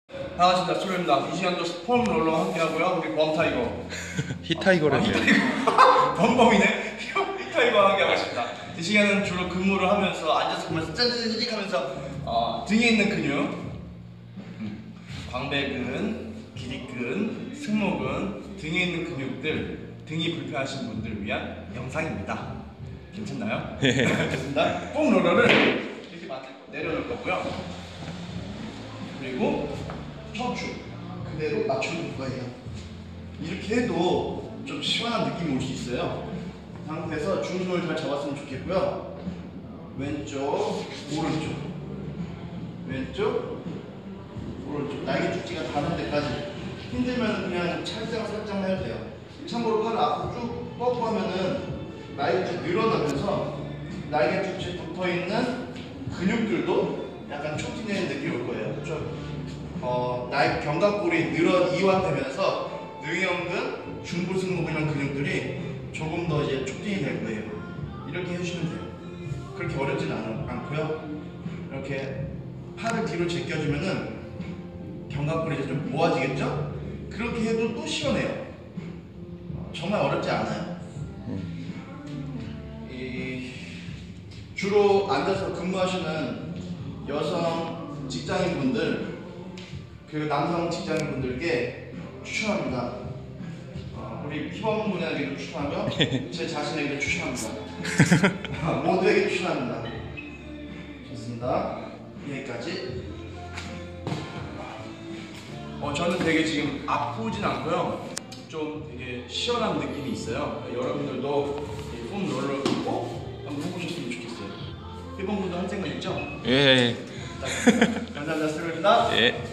반갑습니다. 수로입니다. 이 시간도 폼 롤러와 함께 하고요. 우리 범타이거. 히타이거를 범범이네. 히타이거와 함께 하겠습니다. 이 시간은 주로 근무를 하면서 앉아서 보면서 짠짠짠 하면서 등에 있는 근육, 광배근, 기립근, 승모근, 등에 있는 근육들, 등이 불편하신 분들을 위한 영상입니다. 괜찮나요? 알겠습니다. 폼 롤러를 이렇게 내려놓을 거고요. 그리고 척추 그대로 맞춰줄 거예요. 이렇게 해도 좀 시원한 느낌이 올 수 있어요. 상태에서 중심을 잘 잡았으면 좋겠고요. 왼쪽, 오른쪽, 왼쪽, 오른쪽. 날개 축지가 닿는 데까지. 힘들면 그냥 살짝만 해도 돼요. 참고로 팔을 앞으로 쭉 뻗고 하면은 날개 늘어나면서 날개 축지에 붙어있는 근육들도 약간 촉진되는 느낌이 올 거예요. 그렇죠? 날 견갑골이 이완되면서 능형근, 중부승모근 이런 근육들이 조금 더 이제 촉진이 될 거예요. 이렇게 해주시면 돼요. 그렇게 어렵진 않고요. 이렇게 팔을 뒤로 제껴주면은 견갑골이 이제 좀 모아지겠죠? 그렇게 해도 또 시원해요. 정말 어렵지 않아요. 주로 앉아서 근무하시는 여성 직장인분들, 그리고 남성 직장인분들께 추천합니다. 우리 피범분에게도 추천하며 제 자신에게도 추천합니다. 모두에게 추천합니다. 좋습니다. 여기까지. 저는 되게 지금 아프진 않고요. 좀 되게 시원한 느낌이 있어요. 여러분들도 이 폼 롤러 꼭 한번 해보셨으면 좋겠어요. 피범분도 할 생각 있죠? 예. 감사합니다. 수고하셨습니다. 예.